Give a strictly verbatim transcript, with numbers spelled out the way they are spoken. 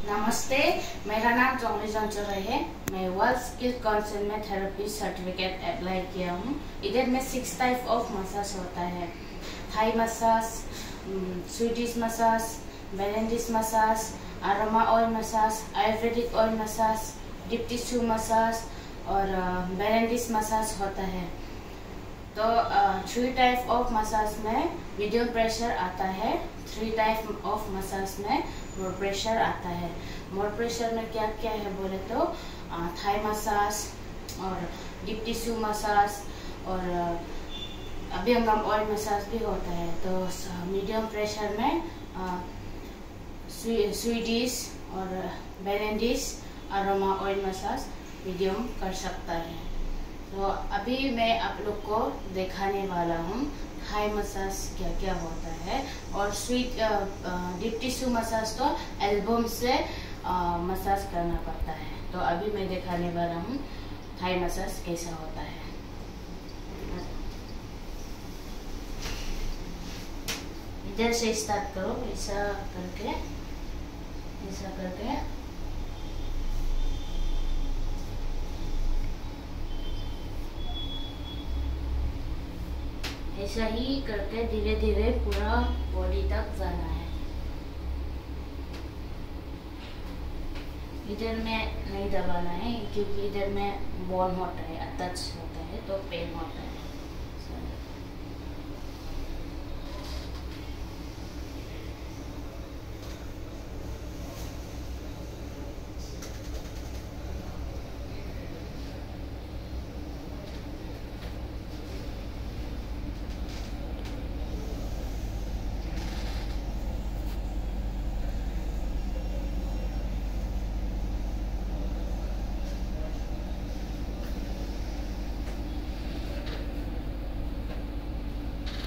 नमस्ते, मेरा नाम जोंगली जोंचर है। मैं वर्ल्ड स्किल काउंसिल में थेरेपी सर्टिफिकेट अप्लाई किया हूँ। इधर में सिक्स टाइप ऑफ मसाज होता है। थाई मसाज, स्वीडिश मसाज, बेलेंडिस massage, aroma oil massage, Ayurvedic oil massage, deep tissue massage और बेलेंडिस मसाज होता है। तो थ्री टाइप ऑफ मसाज में मीडियम प्रेशर आता है, थ्री टाइप ऑफ मसाज में मोर प्रेशर आता है। मोर प्रेशर में क्या क्या है बोले तो थाई मसाज और डीप टिश्यू मसाज और अभ्यंगम ऑयल मसाज भी होता है। तो मीडियम प्रेशर में स्वीडिश और बेलेंडिस अरोमा ऑयल मसाज मीडियम कर सकता है। तो अभी मैं आप लोग को दिखाने वाला हूँ थाई मसाज क्या क्या होता है। और स्वीट डीप टिश्यू मसाज तो एल्बम से आ, मसाज करना पड़ता है। तो अभी मैं दिखाने वाला हूँ थाई मसाज कैसा होता है। इधर से स्टार्ट करो, ऐसा करके ऐसा करके ऐसा ही करके धीरे धीरे पूरा बॉडी तक जाना है। इधर में नहीं दबाना है क्योंकि इधर में बोन होता है, टच होता है तो पेन होता है।